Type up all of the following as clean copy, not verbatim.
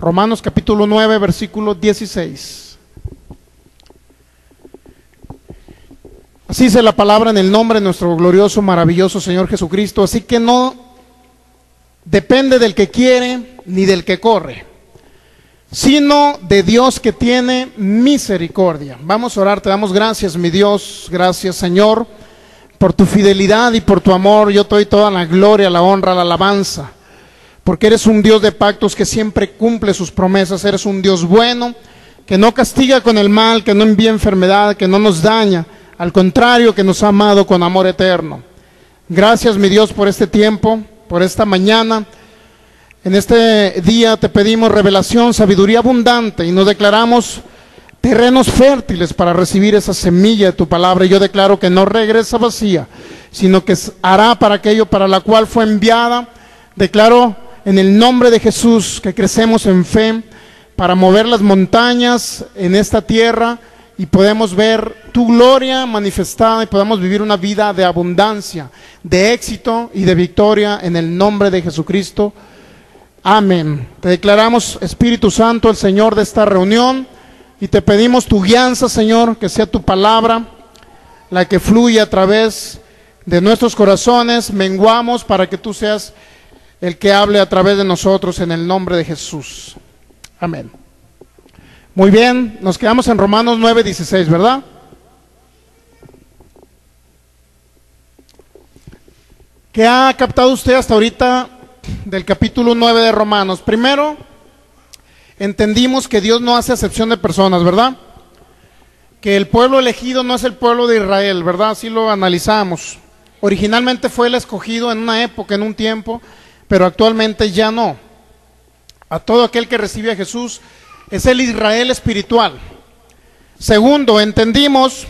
Romanos capítulo 9, versículo 16. Así dice la palabra en el nombre de nuestro glorioso, maravilloso Señor Jesucristo. Así que no depende del que quiere ni del que corre, sino de Dios que tiene misericordia. Vamos a orar. Te damos gracias, mi Dios. Gracias, Señor, por tu fidelidad y por tu amor. Yo te doy toda la gloria, la honra, la alabanza, porque eres un Dios de pactos que siempre cumple sus promesas. Eres un Dios bueno, que no castiga con el mal, que no envía enfermedad, que no nos daña. Al contrario, que nos ha amado con amor eterno. Gracias, mi Dios, por este tiempo, por esta mañana. En este día te pedimos revelación, sabiduría abundante, y nos declaramos terrenos fértiles para recibir esa semilla de tu palabra. Y yo declaro que no regresa vacía, sino que hará para aquello para la cual fue enviada. Declaro en el nombre de Jesús que crecemos en fe para mover las montañas en esta tierra y podemos ver tu gloria manifestada y podamos vivir una vida de abundancia, de éxito y de victoria en el nombre de Jesucristo. Amén. Te declaramos, Espíritu Santo, el Señor de esta reunión, y te pedimos tu guianza, Señor, que sea tu palabra la que fluye a través de nuestros corazones. Menguamos para que tú seas el que hable a través de nosotros en el nombre de Jesús. Amén. Muy bien, nos quedamos en Romanos 9:16, ¿verdad? ¿Qué ha captado usted hasta ahorita del capítulo 9 de Romanos? Primero, entendimos que Dios no hace acepción de personas, ¿verdad? Que el pueblo elegido no es el pueblo de Israel, ¿verdad? Así lo analizamos. Originalmente fue el escogido en una época, en un tiempo, pero actualmente ya no. A todo aquel que recibe a Jesús es el Israel espiritual. Segundo, entendimos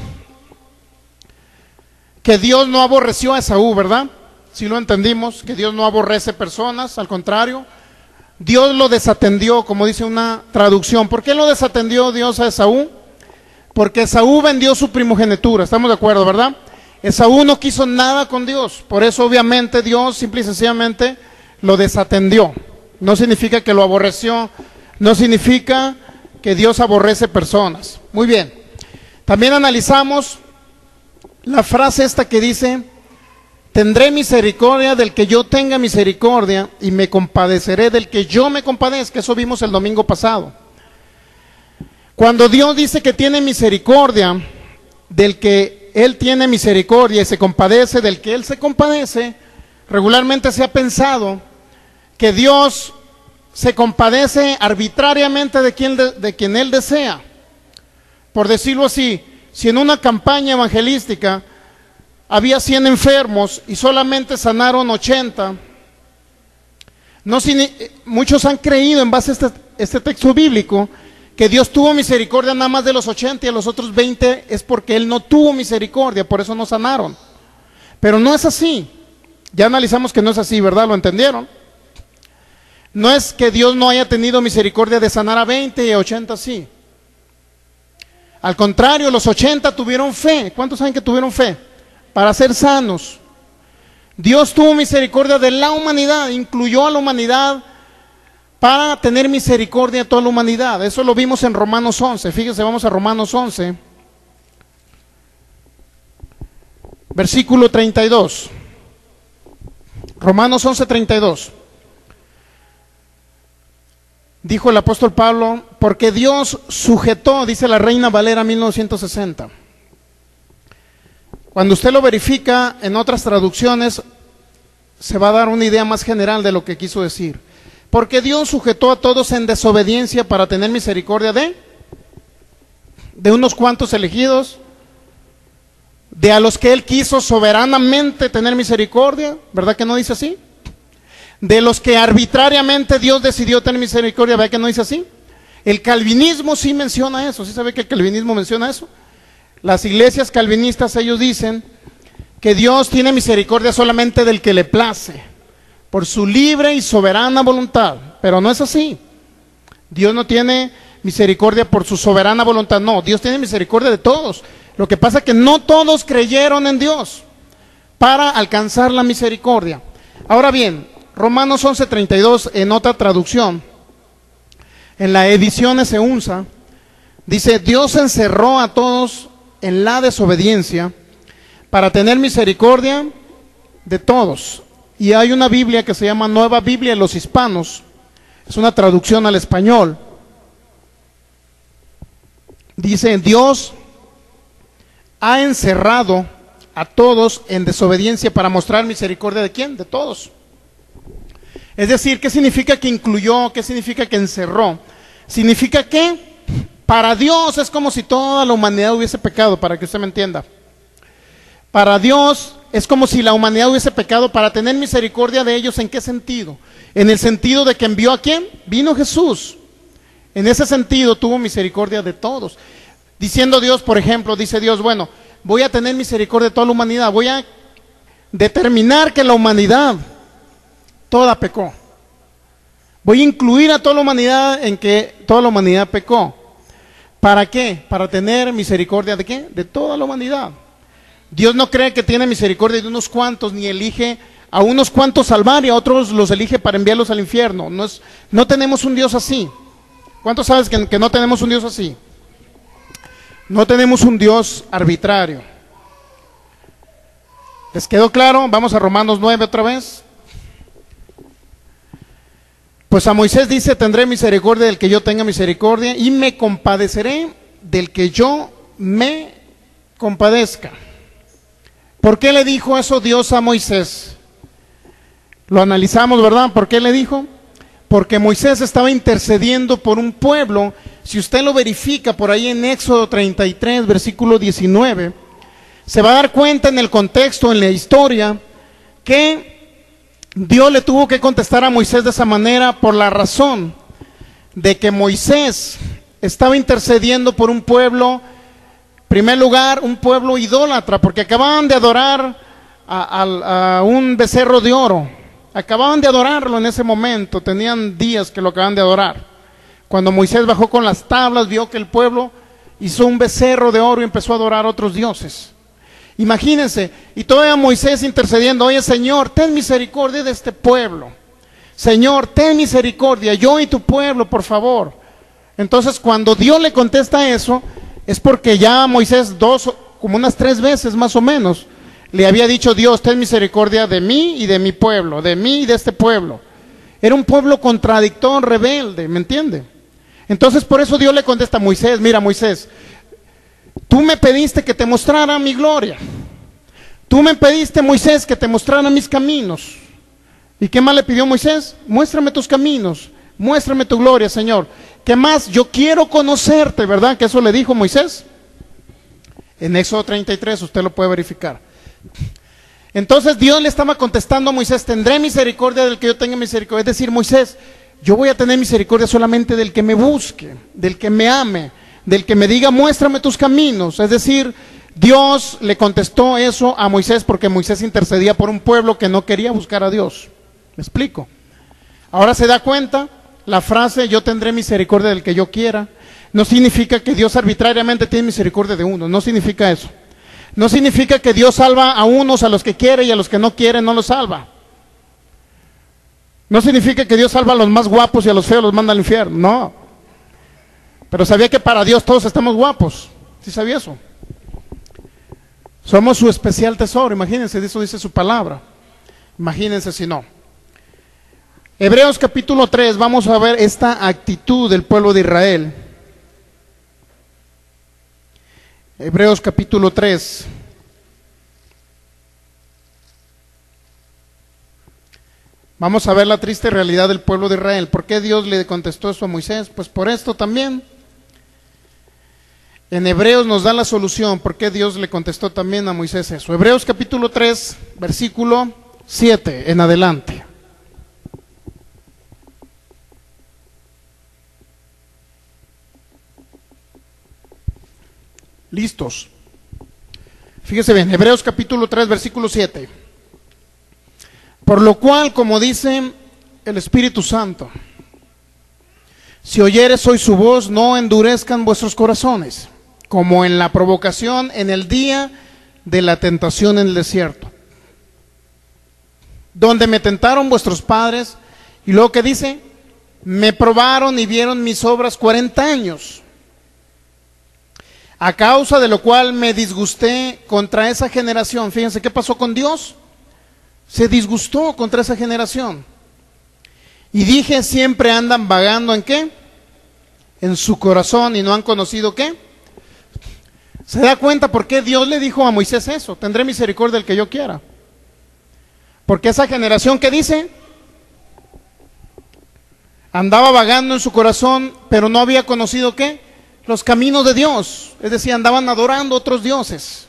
que Dios no aborreció a Esaú, ¿verdad? Sí lo entendimos, que Dios no aborrece personas, al contrario, Dios lo desatendió, como dice una traducción. ¿Por qué lo desatendió Dios a Esaú? Porque Esaú vendió su primogenitura, estamos de acuerdo, ¿verdad? Esaú no quiso nada con Dios, por eso obviamente Dios simple y sencillamente lo desatendió. No significa que lo aborreció, no significa que Dios aborrece personas. Muy bien, también analizamos la frase esta que dice: tendré misericordia del que yo tenga misericordia y me compadeceré del que yo me compadezca. Eso vimos el domingo pasado. Cuando Dios dice que tiene misericordia del que Él tiene misericordia y se compadece del que Él se compadece, regularmente se ha pensado que Dios se compadece arbitrariamente de quien Él desea. Por decirlo así, si en una campaña evangelística había 100 enfermos y solamente sanaron 80, muchos han creído en base a este texto bíblico que Dios tuvo misericordia nada más de los 80 y a los otros 20 es porque Él no tuvo misericordia, por eso no sanaron. Pero no es así. Ya analizamos que no es así, ¿verdad? ¿Lo entendieron? No es que Dios no haya tenido misericordia de sanar a 20 y a 80 sí. Al contrario, los 80 tuvieron fe. ¿Cuántos saben que tuvieron fe? Para ser sanos. Dios tuvo misericordia de la humanidad, incluyó a la humanidad para tener misericordia de toda la humanidad. Eso lo vimos en Romanos 11. Fíjense, vamos a Romanos 11, versículo 32. Romanos 11, 32. Dijo el apóstol Pablo: porque Dios sujetó, dice la Reina Valera 1960. Cuando usted lo verifica en otras traducciones, se va a dar una idea más general de lo que quiso decir. Porque Dios sujetó a todos en desobediencia para tener misericordia de unos cuantos elegidos, de a los que Él quiso soberanamente tener misericordia, ¿verdad que no dice así? De los que arbitrariamente Dios decidió tener misericordia, ¿verdad que no dice así? El calvinismo sí menciona eso. ¿Sí sabe que el calvinismo menciona eso? Las iglesias calvinistas, ellos dicen que Dios tiene misericordia solamente del que le place, por su libre y soberana voluntad. Pero no es así. Dios no tiene misericordia por su soberana voluntad, no. Dios tiene misericordia de todos. Lo que pasa es que no todos creyeron en Dios para alcanzar la misericordia. Ahora bien, Romanos 11:32 en otra traducción En la edición Eunsa dice: Dios encerró a todos en la desobediencia para tener misericordia de todos. Y hay una Biblia que se llama Nueva Biblia de los Hispanos, es una traducción al español. Dice: Dios ha encerrado a todos en desobediencia para mostrar misericordia ¿de quién? De todos. Es decir, ¿qué significa que incluyó? ¿Qué significa que encerró? Significa que para Dios es como si toda la humanidad hubiese pecado, para que usted me entienda. Para Dios es como si la humanidad hubiese pecado para tener misericordia de ellos. ¿En qué sentido? En el sentido de que envió ¿a quién? Vino Jesús. En ese sentido tuvo misericordia de todos. Diciendo Dios, por ejemplo, dice Dios: bueno, voy a tener misericordia de toda la humanidad, voy a determinar que la humanidad toda pecó. Voy a incluir a toda la humanidad en que toda la humanidad pecó. ¿Para qué? Para tener misericordia ¿de qué? De toda la humanidad. Dios no cree que tiene misericordia de unos cuantos, ni elige a unos cuantos salvar y a otros los elige para enviarlos al infierno. No tenemos un Dios así. ¿Cuántos sabes que no tenemos un Dios así? No tenemos un Dios arbitrario. ¿Les quedó claro? Vamos a Romanos 9 otra vez. Pues a Moisés dice: tendré misericordia del que yo tenga misericordia y me compadeceré del que yo me compadezca. ¿Por qué le dijo eso Dios a Moisés? Lo analizamos, ¿verdad? ¿Por qué le dijo? Porque Moisés estaba intercediendo por un pueblo. Si usted lo verifica por ahí en Éxodo 33, versículo 19, se va a dar cuenta en el contexto, en la historia, que Dios le tuvo que contestar a Moisés de esa manera por la razón de que Moisés estaba intercediendo por un pueblo, en primer lugar, un pueblo idólatra, porque acababan de adorar a un becerro de oro. Acababan de adorarlo en ese momento, tenían días que lo acaban de adorar. Cuando Moisés bajó con las tablas, vio que el pueblo hizo un becerro de oro y empezó a adorar a otros dioses. Imagínense, y todavía Moisés intercediendo: oye Señor, ten misericordia de este pueblo. Señor, ten misericordia, yo y tu pueblo, por favor. Entonces, cuando Dios le contesta eso, es porque ya Moisés como unas 3 veces más o menos, le había dicho: Dios, ten misericordia de mí y de mi pueblo, de mí y de este pueblo. Era un pueblo contradictor, rebelde, ¿me entiende? Entonces por eso Dios le contesta a Moisés: mira Moisés, tú me pediste que te mostrara mi gloria. Tú me pediste, Moisés, que te mostrara mis caminos. ¿Y qué más le pidió Moisés? Muéstrame tus caminos, muéstrame tu gloria, Señor. ¿Qué más? Yo quiero conocerte, ¿verdad? Que eso le dijo Moisés. En Éxodo 33 usted lo puede verificar. Entonces Dios le estaba contestando a Moisés: tendré misericordia del que yo tenga misericordia. Es decir, Moisés, yo voy a tener misericordia solamente del que me busque, del que me ame, del que me diga: muéstrame tus caminos. Es decir, Dios le contestó eso a Moisés porque Moisés intercedía por un pueblo que no quería buscar a Dios. ¿Me explico? Ahora se da cuenta, la frase yo tendré misericordia del que yo quiera no significa que Dios arbitrariamente tiene misericordia de uno, no significa eso. No significa que Dios salva a unos, a los que quiere, y a los que no quiere no los salva. No significa que Dios salva a los más guapos y a los feos los manda al infierno, no. Pero sabía que para Dios todos estamos guapos. ¿Sí sabía eso? Somos su especial tesoro, imagínense, eso dice su palabra. Imagínense si no. Hebreos capítulo 3, vamos a ver esta actitud del pueblo de Israel. Hebreos capítulo 3. Vamos a ver la triste realidad del pueblo de Israel. ¿Por qué Dios le contestó eso a Moisés? Pues por esto también. En Hebreos nos da la solución. ¿Por qué Dios le contestó también a Moisés eso? Hebreos capítulo 3, versículo 7 en adelante. ¿Listos? Fíjese bien, Hebreos capítulo 3, versículo 7. Por lo cual, como dice el Espíritu Santo, si oyeres hoy su voz, no endurezcan vuestros corazones, como en la provocación en el día de la tentación en el desierto, donde me tentaron vuestros padres. Y luego, ¿qué dice? Me probaron y vieron mis obras 40 años, a causa de lo cual me disgusté contra esa generación. Fíjense qué pasó con Dios. Se disgustó contra esa generación. Y dije, siempre andan vagando ¿en qué? En su corazón, y no han conocido ¿qué? ¿Se da cuenta por qué Dios le dijo a Moisés eso? Tendré misericordia del que yo quiera. Porque esa generación, ¿qué dice? Andaba vagando en su corazón, pero no había conocido ¿qué? Los caminos de Dios. Es decir, andaban adorando otros dioses.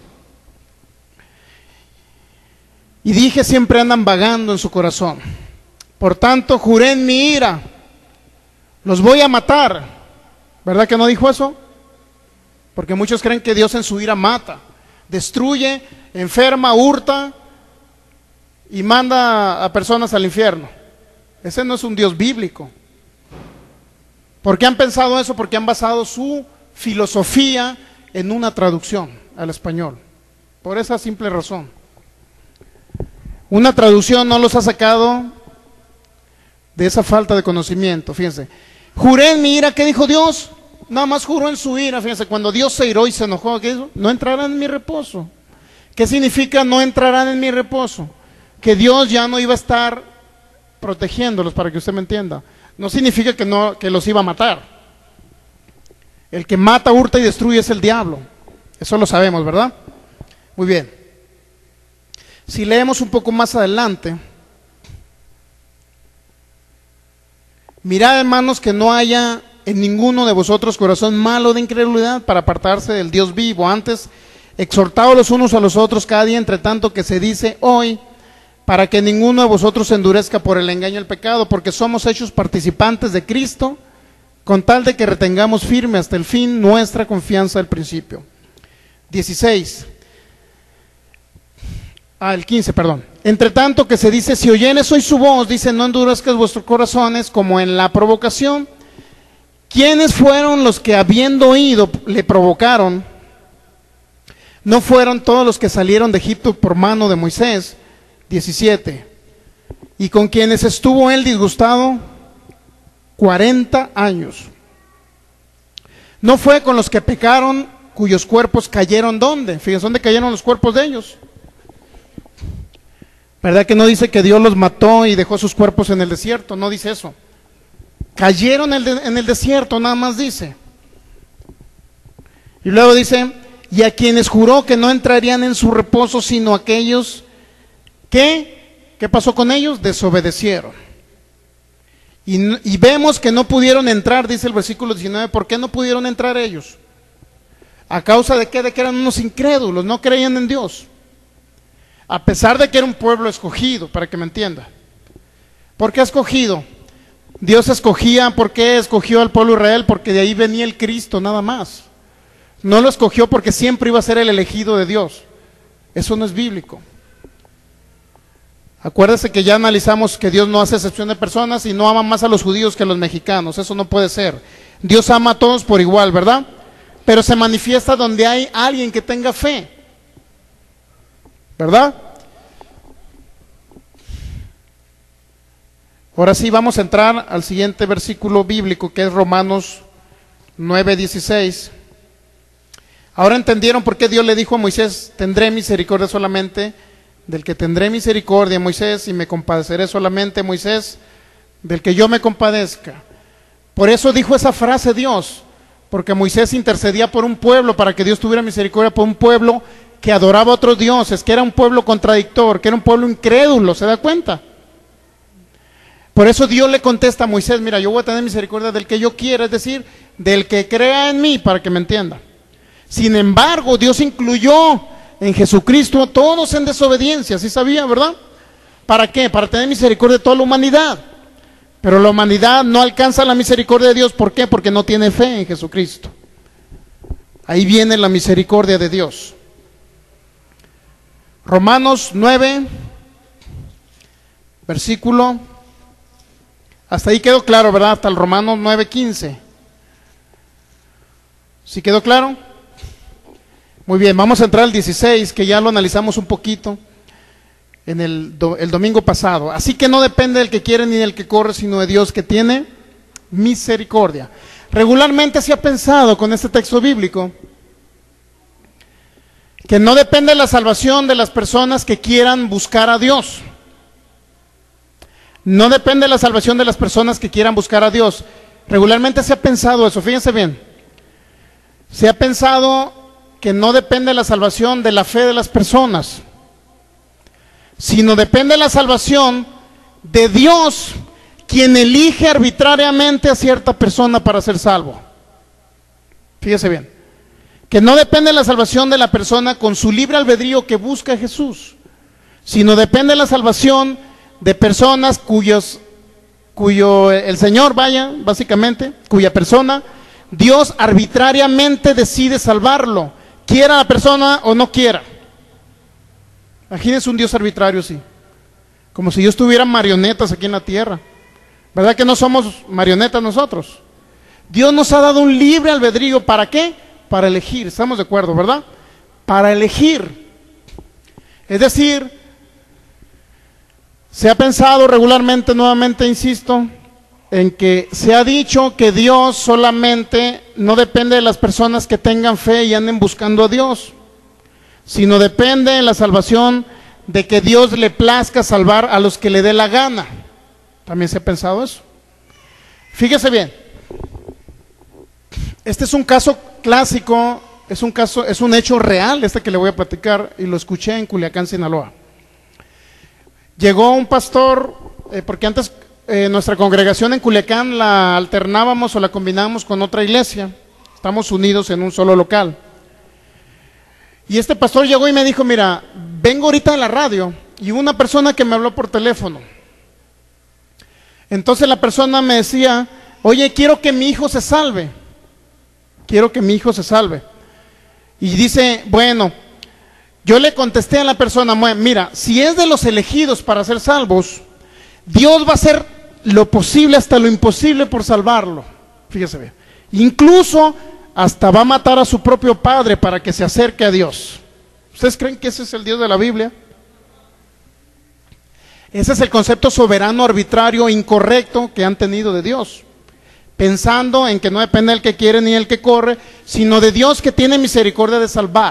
Y dije, siempre andan vagando en su corazón. Por tanto, juré en mi ira, los voy a matar. ¿Verdad que no dijo eso? Porque muchos creen que Dios en su ira mata, destruye, enferma, hurta y manda a personas al infierno. Ese no es un Dios bíblico. ¿Por qué han pensado eso? Porque han basado su filosofía en una traducción al español. Por esa simple razón. Una traducción no los ha sacado de esa falta de conocimiento. Fíjense, juré en mi ira, ¿qué dijo Dios? Nada más juró en su ira. Fíjense, cuando Dios se iró y se enojó, ¿qué hizo? No entrarán en mi reposo. ¿Qué significa no entrarán en mi reposo? Que Dios ya no iba a estar protegiéndolos, para que usted me entienda. No significa que los iba a matar. El que mata, hurta y destruye es el diablo. Eso lo sabemos, ¿verdad? Muy bien. Si leemos un poco más adelante, mirad, hermanos, que no haya en ninguno de vosotros corazón malo de incredulidad para apartarse del Dios vivo. Antes, exhortaos los unos a los otros cada día, entre tanto que se dice hoy, para que ninguno de vosotros se endurezca por el engaño del pecado, porque somos hechos participantes de Cristo, con tal de que retengamos firme hasta el fin nuestra confianza al principio. 15, perdón. Entre tanto que se dice, si oyeres hoy su voz, dice, no endurezcas vuestros corazones como en la provocación. ¿Quiénes fueron los que habiendo oído le provocaron? ¿No fueron todos los que salieron de Egipto por mano de Moisés? 17. Y con quienes estuvo él disgustado 40 años. ¿No fue con los que pecaron, cuyos cuerpos cayeron dónde? Fíjense, ¿dónde cayeron los cuerpos de ellos? ¿Verdad que no dice que Dios los mató y dejó sus cuerpos en el desierto? No dice eso. Cayeron en el desierto, nada más dice. Y luego dice, y a quienes juró que no entrarían en su reposo, sino aquellos que, ¿qué pasó con ellos? Desobedecieron. Y vemos que no pudieron entrar, dice el versículo 19, ¿por qué no pudieron entrar ellos? ¿A causa de qué? De que eran unos incrédulos, no creían en Dios. A pesar de que era un pueblo escogido, para que me entienda. ¿Por qué escogido? Dios escogía, ¿por qué escogió al pueblo de Israel? Porque de ahí venía el Cristo, nada más. No lo escogió porque siempre iba a ser el elegido de Dios. Eso no es bíblico. Acuérdese que ya analizamos que Dios no hace excepción de personas y no ama más a los judíos que a los mexicanos. Eso no puede ser. Dios ama a todos por igual, ¿verdad? Pero se manifiesta donde hay alguien que tenga fe, ¿verdad? Ahora sí vamos a entrar al siguiente versículo bíblico, que es Romanos 9:16. Ahora entendieron por qué Dios le dijo a Moisés, tendré misericordia solamente del que tendré misericordia, Moisés, y me compadeceré solamente, Moisés, del que yo me compadezca. Por eso dijo esa frase Dios, porque Moisés intercedía por un pueblo, para que Dios tuviera misericordia por un pueblo que adoraba a otros dioses, que era un pueblo contradictor, que era un pueblo incrédulo, ¿se da cuenta? Por eso Dios le contesta a Moisés, mira, yo voy a tener misericordia del que yo quiera, es decir, del que crea en mí, para que me entienda. Sin embargo, Dios incluyó en Jesucristo a todos en desobediencia, ¿sí sabía, verdad? ¿Para qué? Para tener misericordia de toda la humanidad. Pero la humanidad no alcanza la misericordia de Dios, ¿por qué? Porque no tiene fe en Jesucristo. Ahí viene la misericordia de Dios. Romanos 9, versículo, hasta ahí quedó claro, ¿verdad? Hasta el Romanos 9:15. ¿Sí quedó claro? Muy bien, vamos a entrar al 16, que ya lo analizamos un poquito en el domingo pasado. Así que no depende del que quiere ni del que corre, sino de Dios que tiene Misericordia. Regularmente se ha pensado con este texto bíblico que no depende la salvación de las personas que quieran buscar a Dios. No depende la salvación de las personas que quieran buscar a Dios. Regularmente se ha pensado eso, fíjense bien. Se ha pensado que no depende la salvación de la fe de las personas, sino depende la salvación de Dios, quien elige arbitrariamente a cierta persona para ser salvo. Fíjese bien, que no depende la salvación de la persona con su libre albedrío que busca a Jesús, sino depende la salvación de personas cuyo el Señor, básicamente, cuya persona Dios arbitrariamente decide salvarlo, quiera la persona o no quiera. Imagínense un Dios arbitrario así, como si Dios tuviera marionetas aquí en la tierra. ¿Verdad que no somos marionetas nosotros? Dios nos ha dado un libre albedrío, ¿para qué? Para elegir, estamos de acuerdo, ¿verdad? Para elegir. Es decir, se ha pensado regularmente, nuevamente insisto, en que se ha dicho que Dios solamente no depende de las personas que tengan fe y anden buscando a Dios, sino depende de la salvación de que Dios le plazca salvar a los que le dé la gana. También se ha pensado eso. Fíjese bien, este es un caso clásico, es un hecho real este que le voy a platicar, y lo escuché en Culiacán, Sinaloa. Llegó un pastor, porque antes nuestra congregación en Culiacán la alternábamos o la combinábamos con otra iglesia, estamos unidos en un solo local. Y este pastor llegó y me dijo, mira, vengo ahorita de la radio, y hubo una persona que me habló por teléfono. Entonces la persona me decía, oye, quiero que mi hijo se salve, quiero que mi hijo se salve. Y dice, bueno, yo le contesté a la persona, mira, si es de los elegidos para ser salvos, Dios va a hacer lo posible hasta lo imposible por salvarlo. Fíjese bien, incluso hasta va a matar a su propio padre para que se acerque a Dios. ¿Ustedes creen que ese es el Dios de la Biblia? Ese es el concepto soberano, arbitrario, incorrecto que han tenido de Dios, pensando en que no depende del que quiere ni del que corre, sino de Dios que tiene misericordia de salvar.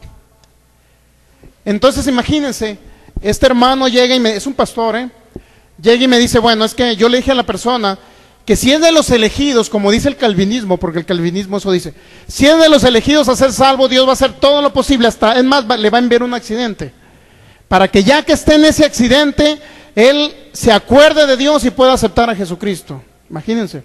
Entonces imagínense, este hermano llega y es un pastor, llega y me dice, bueno, es que yo le dije a la persona que si es de los elegidos, como dice el calvinismo, porque el calvinismo eso dice, si es de los elegidos a ser salvo, Dios va a hacer todo lo posible, hasta, es más, le va a enviar un accidente, para que ya que esté en ese accidente, él se acuerde de Dios y pueda aceptar a Jesucristo. Imagínense.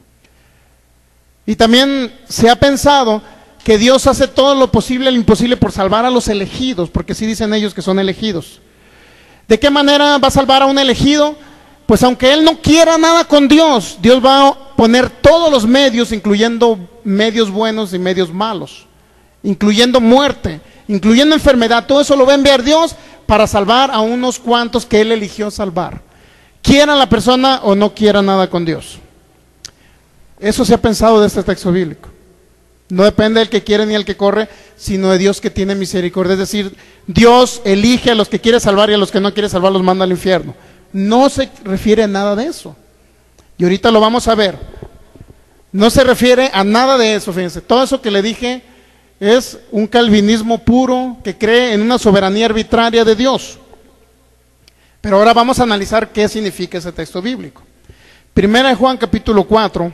Y también se ha pensado que Dios hace todo lo posible, lo imposible por salvar a los elegidos, porque sí dicen ellos que son elegidos. ¿De qué manera va a salvar a un elegido? Pues aunque él no quiera nada con Dios, Dios va a poner todos los medios, incluyendo medios buenos y medios malos, incluyendo muerte, incluyendo enfermedad, todo eso lo va a enviar Dios para salvar a unos cuantos que él eligió salvar, quiera la persona o no quiera nada con Dios. Eso se ha pensado de este texto bíblico. No depende del que quiere ni el que corre, sino de Dios que tiene misericordia. Es decir, Dios elige a los que quiere salvar y a los que no quiere salvar los manda al infierno. No se refiere a nada de eso. Y ahorita lo vamos a ver. No se refiere a nada de eso, fíjense. Todo eso que le dije es un calvinismo puro que cree en una soberanía arbitraria de Dios. Pero ahora vamos a analizar qué significa ese texto bíblico. Primera de Juan capítulo 4.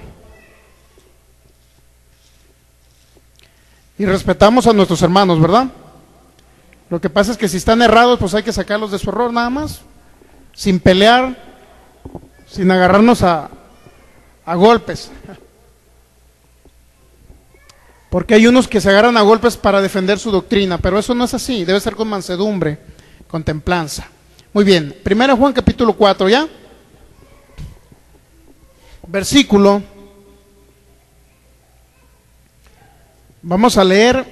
Y respetamos a nuestros hermanos, ¿verdad? Lo que pasa es que si están errados, pues hay que sacarlos de su error nada más, sin pelear, sin agarrarnos a golpes. Porque hay unos que se agarran a golpes para defender su doctrina, pero eso no es así, debe ser con mansedumbre, con templanza. Muy bien, 1 Juan capítulo 4, ¿ya? Versículo. Vamos a leer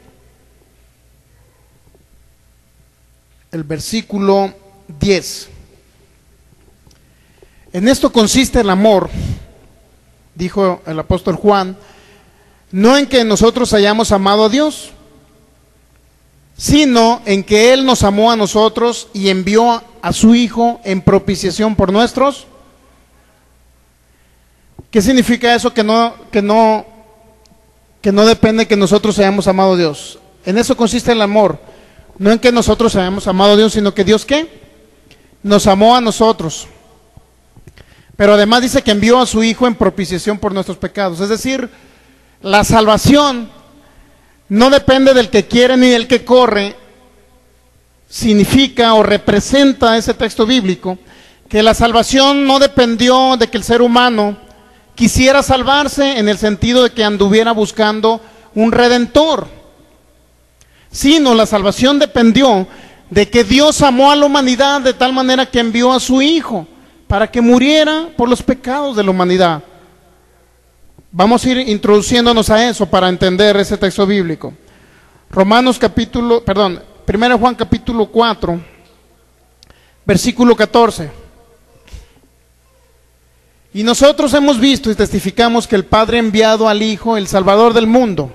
el versículo 10. En esto consiste el amor, dijo el apóstol Juan, no en que nosotros hayamos amado a Dios, sino en que Él nos amó a nosotros y envió a su Hijo en propiciación por nuestros. ¿Qué significa eso? Que no depende que nosotros hayamos amado a Dios. En eso consiste el amor. No en que nosotros hayamos amado a Dios, sino que Dios, ¿qué? Nos amó a nosotros. Pero además dice que envió a su Hijo en propiciación por nuestros pecados. Es decir, la salvación no depende del que quiere ni del que corre. Significa o representa ese texto bíblico que la salvación no dependió de que el ser humano quisiera salvarse en el sentido de que anduviera buscando un redentor, sino la salvación dependió de que Dios amó a la humanidad de tal manera que envió a su Hijo para que muriera por los pecados de la humanidad. Vamos a ir introduciéndonos a eso para entender ese texto bíblico. 1 Juan capítulo 4, versículo 14. Y nosotros hemos visto y testificamos que el Padre ha enviado al Hijo, el Salvador del mundo.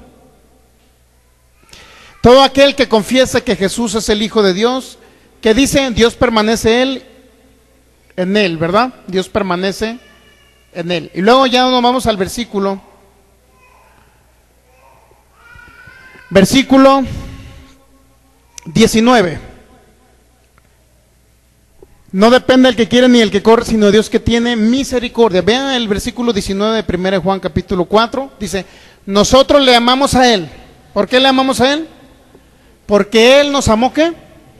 Todo aquel que confiesa que Jesús es el Hijo de Dios, que dice, Dios permanece en él, ¿verdad? Dios permanece en él. Y luego ya nos vamos al versículo 19. No depende el que quiere ni el que corre, sino Dios que tiene misericordia. Vean el versículo 19 de 1 Juan capítulo 4. Dice, nosotros le amamos a Él. ¿Por qué le amamos a Él? Porque Él nos amó, ¿qué?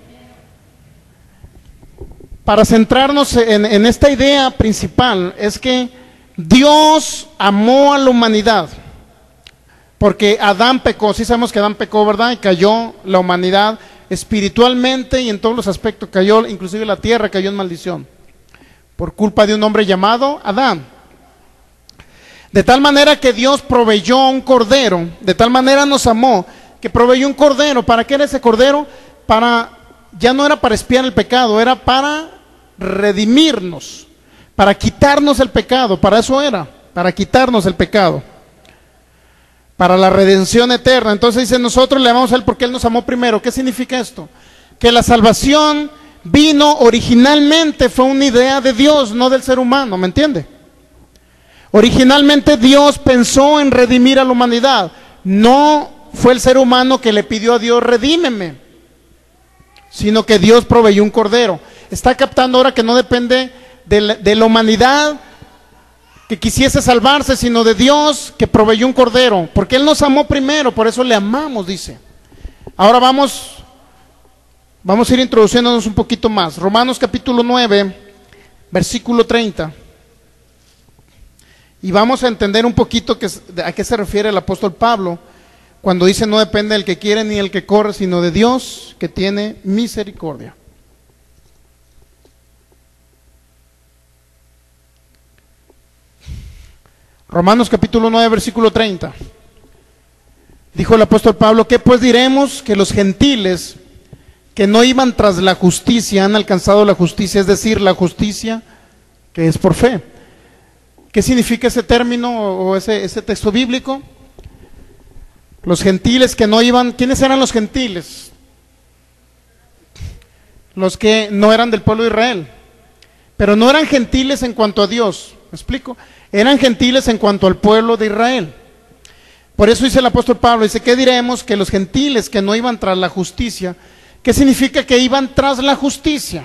Para centrarnos en esta idea principal, es que Dios amó a la humanidad. Porque Adán pecó, sí sabemos que Adán pecó, ¿verdad? Y cayó la humanidad espiritualmente y en todos los aspectos cayó, inclusive la tierra cayó en maldición por culpa de un hombre llamado Adán. De tal manera que Dios proveyó un cordero, de tal manera nos amó que proveyó un cordero. ¿Para qué era ese cordero? Ya no era para expiar el pecado, era para redimirnos, para quitarnos el pecado. Para eso era, para quitarnos el pecado, para la redención eterna. Entonces dice, nosotros le amamos a Él porque Él nos amó primero. ¿Qué significa esto? Que la salvación vino originalmente, fue una idea de Dios, no del ser humano, ¿me entiende? Originalmente Dios pensó en redimir a la humanidad. No fue el ser humano que le pidió a Dios, redímeme, sino que Dios proveyó un cordero. Está captando ahora que no depende de la humanidad que quisiese salvarse, sino de Dios que proveyó un cordero, porque Él nos amó primero, por eso le amamos, dice. Ahora vamos a ir introduciéndonos un poquito más. Romanos capítulo 9, versículo 30. Y vamos a entender un poquito a qué se refiere el apóstol Pablo cuando dice no depende del que quiere ni el que corre, sino de Dios que tiene misericordia. Romanos capítulo 9, versículo 30. Dijo el apóstol Pablo, ¿qué pues diremos? Que los gentiles que no iban tras la justicia han alcanzado la justicia, es decir, la justicia que es por fe. ¿Qué significa ese término o ese texto bíblico? Los gentiles que no iban, ¿quiénes eran los gentiles? Los que no eran del pueblo de Israel, pero no eran gentiles en cuanto a Dios, ¿me explico? Eran gentiles en cuanto al pueblo de Israel. Por eso dice el apóstol Pablo, dice, ¿qué diremos? Que los gentiles que no iban tras la justicia, ¿qué significa que iban tras la justicia?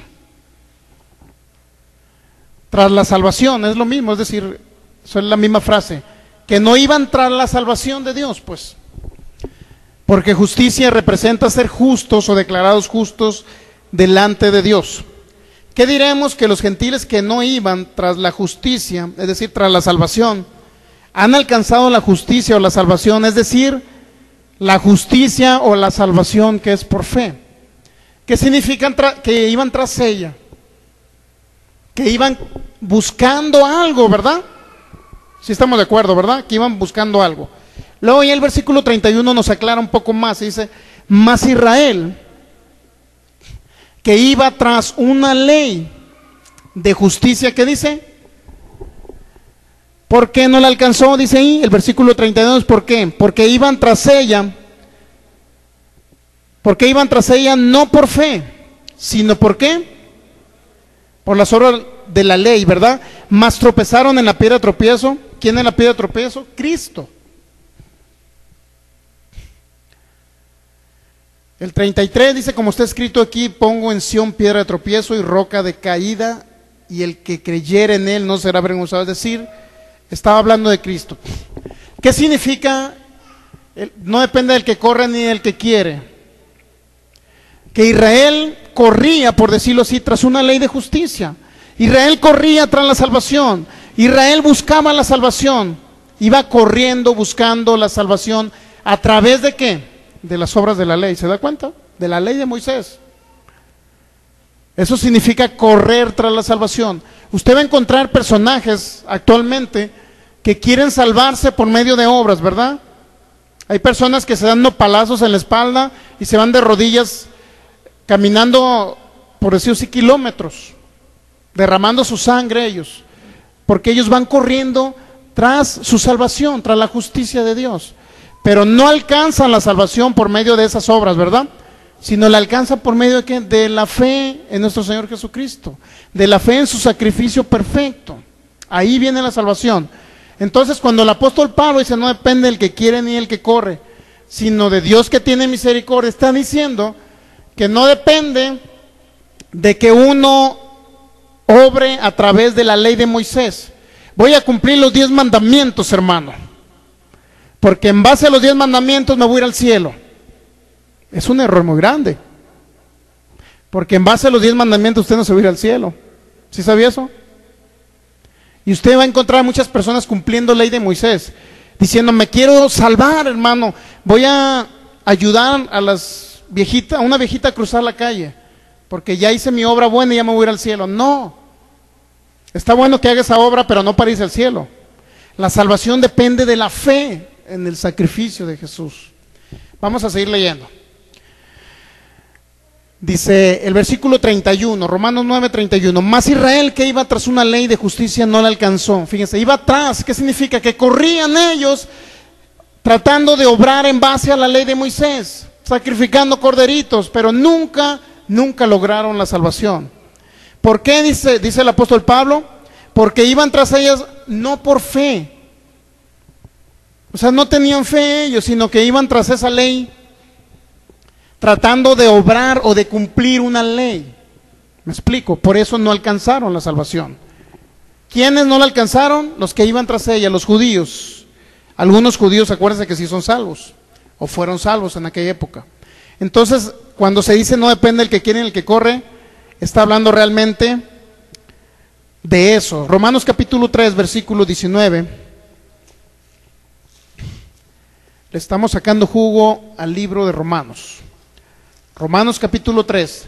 Tras la salvación, es lo mismo, es decir, eso es la misma frase, que no iban tras la salvación de Dios, pues. Porque justicia representa ser justos o declarados justos delante de Dios. ¿Qué diremos? Que los gentiles que no iban tras la justicia, es decir, tras la salvación, han alcanzado la justicia o la salvación, es decir, la justicia o la salvación que es por fe. ¿Qué significa que iban tras ella? Que iban buscando algo, ¿verdad? Sí estamos de acuerdo, ¿verdad? Que iban buscando algo. Luego ya el versículo 31 nos aclara un poco más, dice, mas Israel, que iba tras una ley de justicia, ¿qué dice? ¿Por qué no la alcanzó? Dice ahí el versículo 32, ¿por qué? Porque iban tras ella no por fe, sino ¿por qué? Por las obras de la ley, ¿verdad? Mas tropezaron en la piedra de tropiezo, quién es la piedra de tropiezo? Cristo. El 33 dice, como está escrito aquí, pongo en Sión piedra de tropiezo y roca de caída, y el que creyere en él no será avergonzado. Es decir, estaba hablando de Cristo. ¿Qué significa? No depende del que corre ni del que quiere. Que Israel corría, por decirlo así, tras una ley de justicia. Israel corría tras la salvación. Israel buscaba la salvación. Iba corriendo, buscando la salvación. ¿A través de qué? De las obras de la ley. ¿Se da cuenta? De la ley de Moisés. Eso significa correr tras la salvación. Usted va a encontrar personajes actualmente que quieren salvarse por medio de obras, ¿verdad? Hay personas que se dan nopalazos en la espalda y se van de rodillas caminando, por decirlo así, kilómetros, derramando su sangre ellos, porque ellos van corriendo tras su salvación, tras la justicia de Dios, pero no alcanzan la salvación por medio de esas obras, ¿verdad? Sino la alcanzan por medio de ¿qué? De la fe en nuestro Señor Jesucristo, de la fe en su sacrificio perfecto. Ahí viene la salvación. Entonces, cuando el apóstol Pablo dice, no depende del que quiere ni el que corre, sino de Dios que tiene misericordia, está diciendo que no depende de que uno obre a través de la ley de Moisés. Voy a cumplir los 10 mandamientos, hermano, porque en base a los 10 mandamientos me voy a ir al cielo. Es un error muy grande, porque en base a los 10 mandamientos usted no se va a ir al cielo. ¿Sí sabía eso? Y usted va a encontrar a muchas personas cumpliendo ley de Moisés, diciendo, me quiero salvar, hermano, voy a ayudar a las viejitas, a una viejita a cruzar la calle, porque ya hice mi obra buena y ya me voy a ir al cielo. No, está bueno que haga esa obra, pero no para irse al cielo. La salvación depende de la fe en el sacrificio de Jesús. Vamos a seguir leyendo. Dice el versículo 31, Romanos 9:31, mas Israel, que iba tras una ley de justicia, no la alcanzó. Fíjense, iba atrás. ¿Qué significa? Que corrían ellos tratando de obrar en base a la ley de Moisés, sacrificando corderitos, pero nunca lograron la salvación. ¿Por qué? Dice el apóstol Pablo, porque iban tras ellas no por fe. O sea, no tenían fe ellos, sino que iban tras esa ley, tratando de obrar o de cumplir una ley. ¿Me explico? Por eso no alcanzaron la salvación. ¿Quiénes no la alcanzaron? Los que iban tras ella, los judíos. Algunos judíos, acuérdense que sí son salvos, o fueron salvos en aquella época. Entonces, cuando se dice no depende del que quiere ni el que corre, está hablando realmente de eso. Romanos capítulo 3, versículo 19. Le estamos sacando jugo al libro de Romanos. Romanos capítulo 3.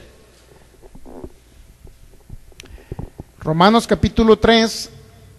Romanos capítulo 3.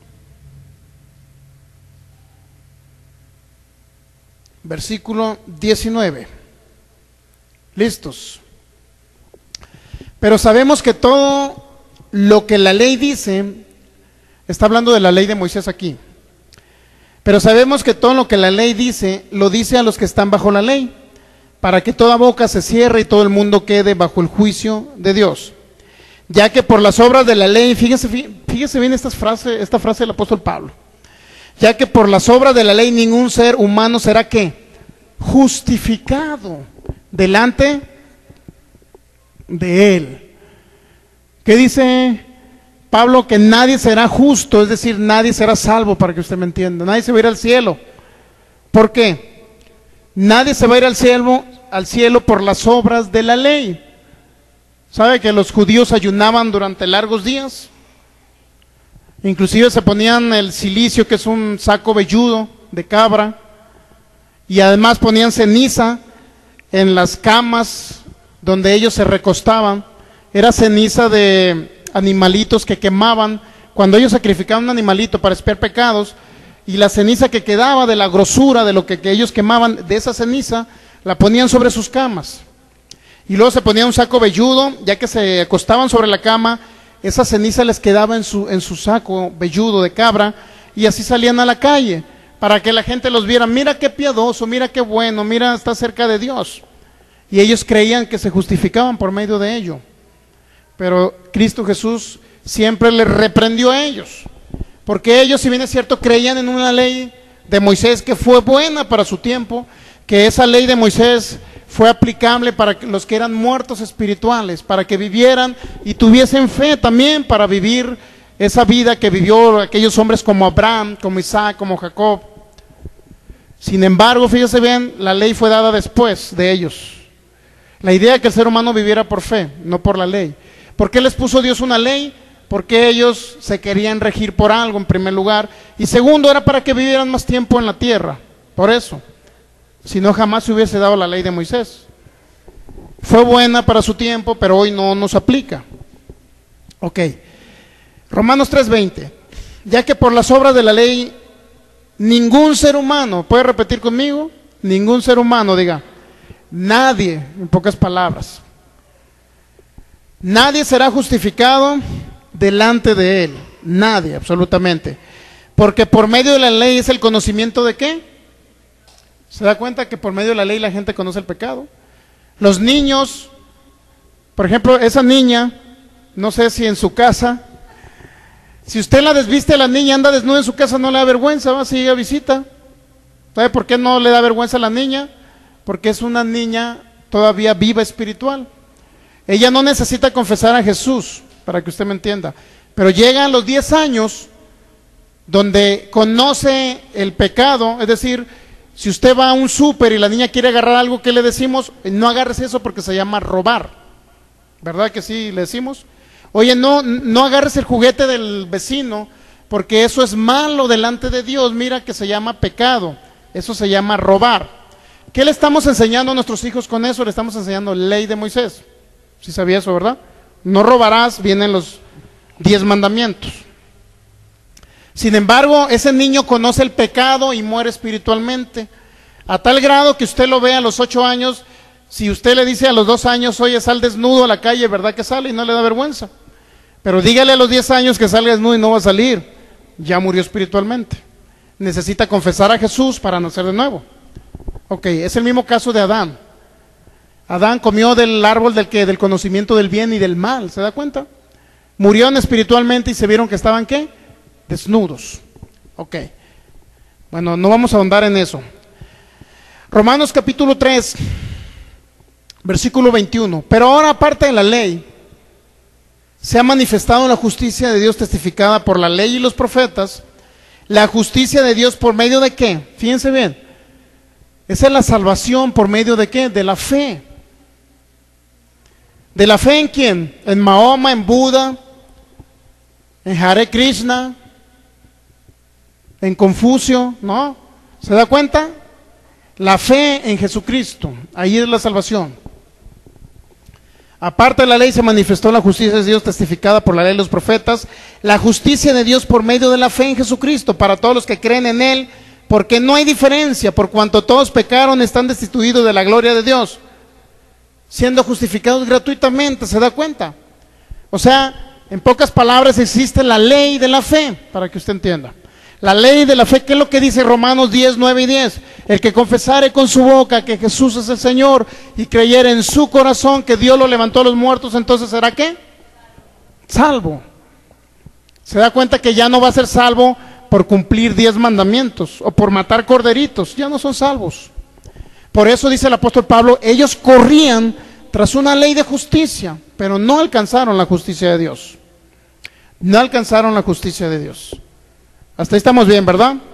Versículo 19. ¿Listos? Pero sabemos que todo lo que la ley dice, está hablando de la ley de Moisés aquí. Pero sabemos que todo lo que la ley dice, lo dice a los que están bajo la ley, para que toda boca se cierre y todo el mundo quede bajo el juicio de Dios. Ya que por las obras de la ley, fíjese bien esta frase del apóstol Pablo, ya que por las obras de la ley ningún ser humano será ¿qué? Justificado delante de él. ¿Qué dice Pablo? Que nadie será justo, es decir, nadie será salvo, para que usted me entienda. Nadie se va a ir al cielo. ¿Por qué? Nadie se va a ir al cielo por las obras de la ley. ¿Sabe que los judíos ayunaban durante largos días? Inclusive se ponían el cilicio, que es un saco velludo de cabra, y además ponían ceniza en las camas donde ellos se recostaban. Era ceniza de animalitos que quemaban cuando ellos sacrificaban un animalito para expiar pecados, y la ceniza que quedaba de la grosura de lo que ellos quemaban, de esa ceniza, la ponían sobre sus camas. Y luego se ponía un saco velludo, ya que se acostaban sobre la cama, esa ceniza les quedaba en su saco velludo de cabra, y así salían a la calle, para que la gente los viera. Mira qué piadoso, mira qué bueno, mira, está cerca de Dios. Y ellos creían que se justificaban por medio de ello. Pero Cristo Jesús siempre les reprendió a ellos. porque ellos, si bien es cierto, creían en una ley de Moisés que fue buena para su tiempo, que esa ley de Moisés fue aplicable para los que eran muertos espirituales, para que vivieran y tuviesen fe también para vivir esa vida que vivió aquellos hombres como Abraham, como Isaac, como Jacob. Sin embargo, fíjese bien, la ley fue dada después de ellos. La idea de que el ser humano viviera por fe, no por la ley. ¿Por qué les puso Dios una ley? Porque ellos se querían regir por algo en primer lugar, y segundo era para que vivieran más tiempo en la tierra. Por eso, si no, jamás se hubiese dado la ley de Moisés. Fue buena para su tiempo, pero hoy no nos aplica. Ok, Romanos 3:20. Ya que por las obras de la ley ningún ser humano, ¿puede repetir conmigo? Ningún ser humano, diga, nadie, en pocas palabras, nadie será justificado delante de él, nadie, absolutamente, porque por medio de la ley es el conocimiento de ¿qué? ¿Se da cuenta que por medio de la ley la gente conoce el pecado? Los niños, por ejemplo, esa niña, no sé si en su casa, si usted la desviste a la niña, anda desnuda en su casa, no le da vergüenza, va, si llega a visita. ¿Sabe por qué no le da vergüenza a la niña? Porque es una niña todavía viva espiritual. Ella no necesita confesar a Jesús, para que usted me entienda, pero llegan los 10 años donde conoce el pecado. Es decir, si usted va a un súper y la niña quiere agarrar algo, ¿qué le decimos? No agarres eso porque se llama robar, ¿verdad que sí le decimos? Oye, no agarres el juguete del vecino porque eso es malo delante de Dios, mira que se llama pecado, eso se llama robar. ¿Qué le estamos enseñando a nuestros hijos con eso? Le estamos enseñando ley de Moisés. ¿Sí sabía eso, verdad? No robarás, vienen los 10 mandamientos. Sin embargo, ese niño conoce el pecado y muere espiritualmente, a tal grado que usted lo ve a los 8 años. Si usted le dice a los 2 años, oye, sal desnudo a la calle, ¿verdad que sale? Y no le da vergüenza. Pero dígale a los 10 años que salga desnudo y no va a salir, ya murió espiritualmente. Necesita confesar a Jesús para nacer de nuevo. Ok, es el mismo caso de Adán. Adán comió del árbol del conocimiento del bien y del mal, ¿se da cuenta? Murieron espiritualmente y se vieron que estaban, ¿qué? Desnudos. Ok, bueno, no vamos a ahondar en eso. Romanos capítulo 3, versículo 21. Pero ahora, aparte de la ley, se ha manifestado la justicia de Dios testificada por la ley y los profetas. La justicia de Dios por medio de ¿qué? Fíjense bien. Esa es la salvación por medio de ¿qué? De la fe. ¿De la fe en quién? En Mahoma, en Buda, en Hare Krishna, en Confucio, ¿no? ¿Se da cuenta? La fe en Jesucristo, ahí es la salvación. Aparte de la ley se manifestó la justicia de Dios testificada por la ley y los profetas, la justicia de Dios por medio de la fe en Jesucristo, para todos los que creen en Él, porque no hay diferencia, por cuanto todos pecaron, están destituidos de la gloria de Dios, siendo justificados gratuitamente. ¿Se da cuenta? O sea, en pocas palabras, existe la ley de la fe, para que usted entienda. La ley de la fe, ¿qué es lo que dice Romanos 10, 9 y 10? El que confesare con su boca que Jesús es el Señor y creyere en su corazón que Dios lo levantó a los muertos, entonces ¿será qué? Salvo. ¿Se da cuenta que ya no va a ser salvo por cumplir 10 mandamientos o por matar corderitos? Ya no son salvos. Por eso dice el apóstol Pablo, ellos corrían tras una ley de justicia, pero no alcanzaron la justicia de Dios. No alcanzaron la justicia de Dios. Hasta ahí estamos bien, ¿verdad?